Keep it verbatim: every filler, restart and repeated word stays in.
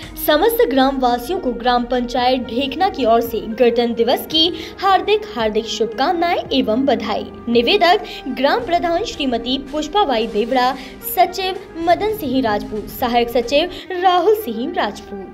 समस्त ग्राम वासियों को ग्राम पंचायत ढेकना की ओर से गणतंत्र दिवस की हार्दिक हार्दिक शुभकामनाएं एवं बधाई। निवेदक ग्राम प्रधान श्रीमती पुष्पाबाई देवड़ा, सचिव मदन सिंह राजपूत, सहायक सचिव राहुल सिंह राजपूत।